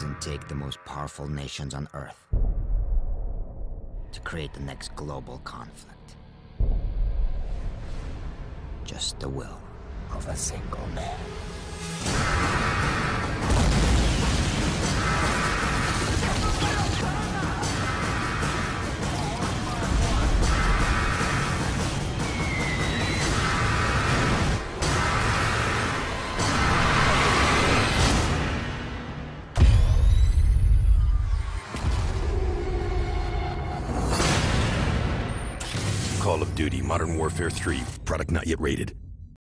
doesn't take the most powerful nations on Earth to create the next global conflict. Just the will of a single man. Call of Duty Modern Warfare 3. Product not yet rated.